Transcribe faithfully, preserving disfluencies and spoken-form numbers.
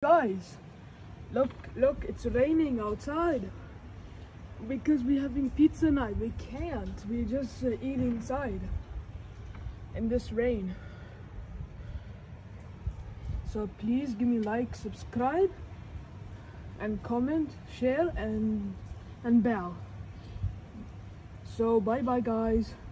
Guys, look, look, it's raining outside. Because we're having pizza night, we can't. We just uh, eat inside in this rain. So please give me like, subscribe, and comment, share, and and bell. So bye bye guys.